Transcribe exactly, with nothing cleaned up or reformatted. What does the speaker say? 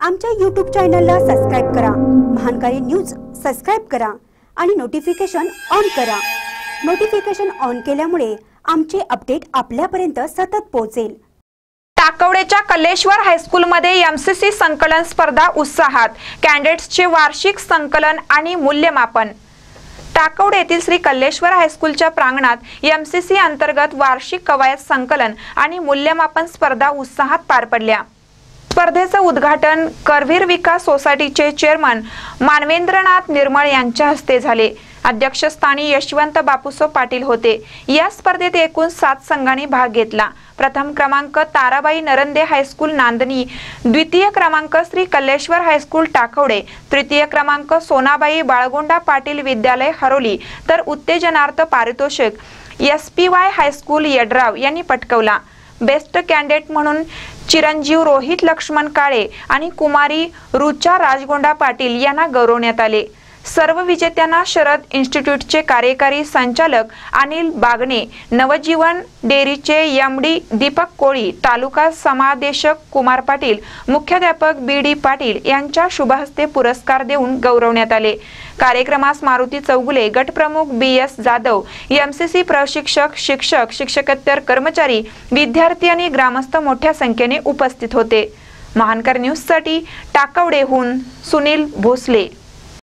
आमच्या यूट्यूब चॅनलला सबस्क्राइब करा, महानकारी न्यूज सबस्क्राइब करा आणि नोटिफिकेशन ऑन करा। नोटिफिकेशन ऑन केल्यामुळे आमचे अपडेट आपल्यापर्यंत सतत पोहोचेल। टाकवडेच्या कल्लेश्वर हायस्कूलमध्ये एमसीसी संकलन स्पर्धा उत्साहात, कॅडेट्सचे वार्षिक संकलन आणि मूल्यमापन। टाकवडे येथील श्री कल्लेश्वर हायस्कूलच्या प्रांगणात एमसीसी अंतर्गत वार्षिक कवायत संकलन आणि मूल्यमापन स्पर्धा उत्साहात पार पडल्या। स्पर्धेचे उद्घाटन करवीर विकास सोसायटीचे चेअरमन मानवेंद्रनाथ निर्मळ यांच्या हस्ते झाले। अध्यक्षस्थानी यशवंत बापूसो पाटील होते। या स्पर्धेत एकूण सात संघांनी भाग घेतला। प्रथम क्रमांक ताराबाई नरंदे हायस्कूल नांदणी, द्वितीय क्रमांक श्री कल्लेश्वर हायस्कूल टाकवडे, तृतीय क्रमांक सोनाबाई बाळगोंडा पाटील विद्यालय हरोली, तर उत्तेजनार्थ पारितोषिक एसपीवाय हायस्कूल यड्राव यांनी पटकावला। बेस्ट कॅन्डिडेट म्हणून चिरंजीव रोहित लक्ष्मण काळे आणि कुमारी रुचा राजगोंडा पाटील यांना गौरवण्यात आले। सर्व विजेत्यांना शरद इन्स्टिट्यूटचे कार्यकारी संचालक अनिल बागणे, नवजीवन डेअरीचे एमडी दीपक कोळी, तालुका समादेशक कुमार पाटील, मुख्याध्यापक बी डी पाटील यांच्या शुभहस्ते पुरस्कार देऊन गौरवण्यात आले। कार्यक्रमास मारुती चौगुले, गटप्रमुख बी एस जाधव, एमसीसी प्रशिक्षक, शिक्षक, शिक्षकेतर कर्मचारी, विद्यार्थी आणि ग्रामस्थ मोठ्या संख्येने उपस्थित होते। महानकर न्यूज साठी टाकवडेहून सुनील भोसले।